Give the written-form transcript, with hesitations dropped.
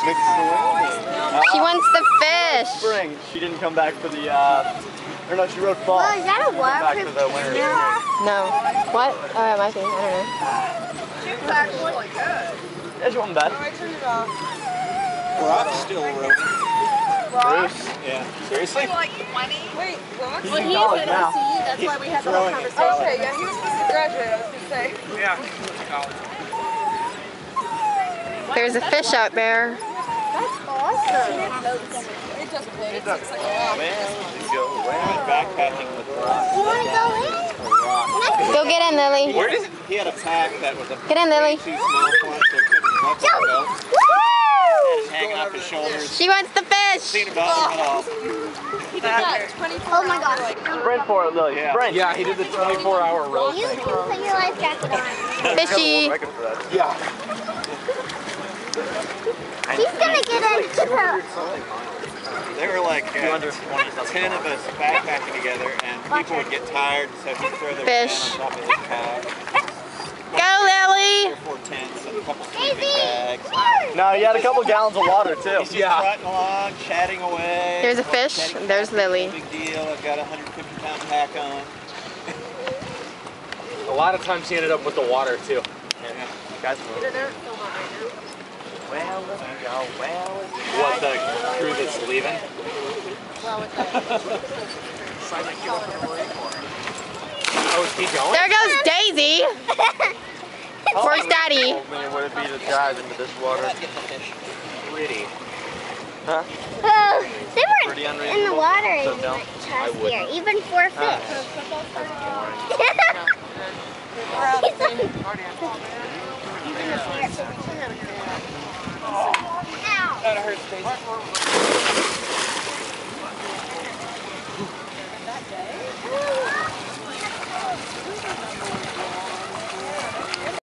She wants the fish. Spring. She didn't come back for the, or no, she rode fall. Well, is that a Back for the winter. No. What? Oh, it might be. I don't know. Yeah, she wasn't bad. Brock's still rowing. Bruce? Yeah. Seriously? Like 20? Wait, Brock? He's in college now. That's why we had the whole conversation. Okay, yeah, he was supposed to graduate, I was going to say. Yeah, he went to college. There's a fish out there. That's awesome. It doesn't float, it's like a rock. Backpacking with Brock. You want to go in? Go get in, Lily. Where does he had a pack that was a Get in, Lily. too small for him, so it couldn't buckle the belt. It's hanging off his shoulders. She wants the fish. Seen about him at all. He did that 24 Oh my gosh. Sprint for it, Lily. Sprint. Yeah, he did the 24-hour row You thing. can put your life jacket on. Fishy. Yeah. She's going to get into the... There were like 10 of us backpacking together, and people would get tired, so he'd throw their Fish. tent on top of his pack. Go, Lily. 3 or 4 tents and a couple sleeping bags. No, you had a couple gallons of water too. He's just trotting along, chatting away. There's a fish. There's Lily. Big deal. I've got a 150-pound pack on. A lot of times he ended up with the water too. Guys, What, the crew that's leaving? Oh, is he going? There goes Daisy. Where's Daddy? would it be to dive into this water? Pretty. Huh? Well, they were Pretty in the unreasonable. water So no. last year, even 4 fish. That hurts, Daisy.